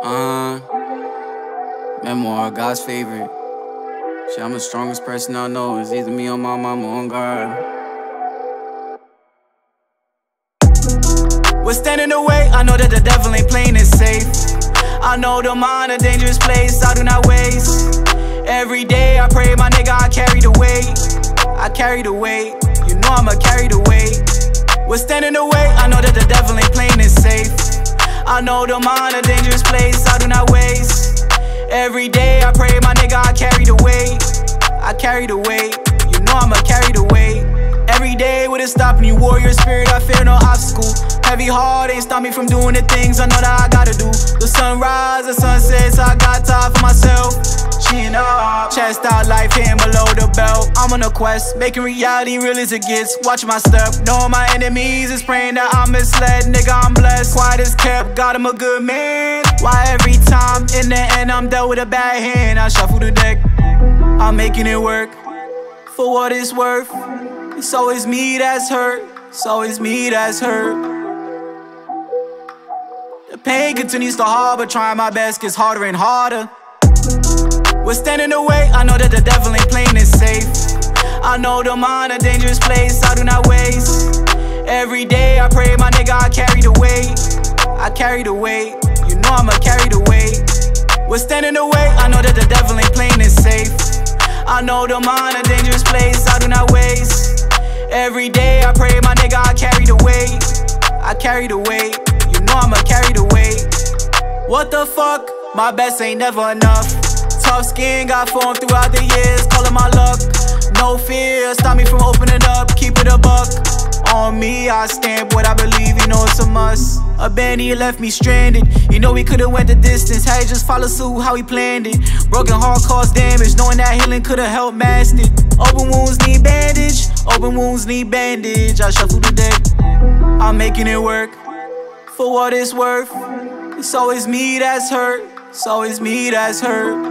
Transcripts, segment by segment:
Memoir, God's favorite. Shit, I'm the strongest person I know. It's either me or my mama on guard. We're standing in the way. I know that the devil ain't playing it safe. I know the mind a dangerous place. I do not waste. Every day I pray, my nigga, I carry the weight. I carry the weight. You know I'ma carry the weight. We're standing in the way. I know that the devil ain't playing it safe. I know the mind a dangerous place. I do not waste. Every day I pray, my nigga, I carry the weight. I carry the weight. You know I'ma carry the weight. Every day with a stopping you, warrior spirit, I fear no obstacle. Heavy heart ain't stop me from doing the things I know that I gotta do. The sunrise, the sunset, so I got time for myself. Chin up, chest out, life hitting below the belt. I'm on a quest, making reality real as it gets. Watch my step, knowing my enemies is praying that I'm misled. Nigga, I'm blessed, quiet as kept, God, I'm a good man. Why every time, in the end, I'm dealt with a bad hand? I shuffle the deck, I'm making it work. For what it's worth, it's always me that's hurt. It's always me that's hurt. The pain continues to harbor, trying my best gets harder and harder. We're standing in the way. I know that the devil ain't playing it safe. I know the mind a dangerous place. I do not waste. Every day I pray, my nigga, I carry the weight. I carry the weight. You know I'ma carry the weight. We're standing in the way. I know that the devil ain't playing it safe. I know the mind a dangerous place. I do not waste. Every day I pray, my nigga, I carry the weight. I carry the weight. You know I'ma carry the weight. What the fuck? My best ain't never enough. Tough skin got formed throughout the years, calling my luck. No fear, stop me from opening up, keep it a buck. On me, I stand, what I believe, you know it's a must. A bandit left me stranded, you know we could've went the distance. Had to just follow suit how he planned it. Broken heart caused damage, knowing that healing could've helped mask it. Open wounds need bandage, open wounds need bandage. I shuffle the deck, I'm making it work. For what it's worth, it's always me that's hurt. It's always me that's hurt.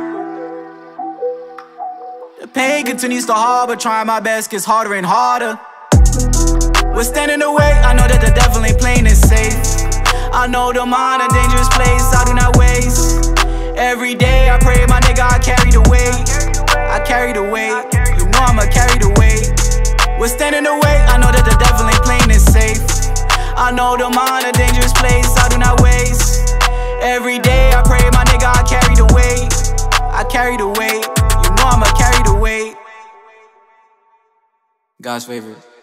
The pain continues to harbor, trying my best gets harder and harder. We're standing in the way. I know that the devil ain't playing it safe. I know the mind a dangerous place. I do not waste. Every day I pray, my nigga, I carry the weight. I carry the weight. You know I'ma carry the weight. We're standing in the way. I know that the devil ain't playing it safe. I know the mind a dangerous place. I do not waste. Every day I pray, my nigga, I carry the weight. I carry the weight. You know I'ma carry the weight. God's favorite.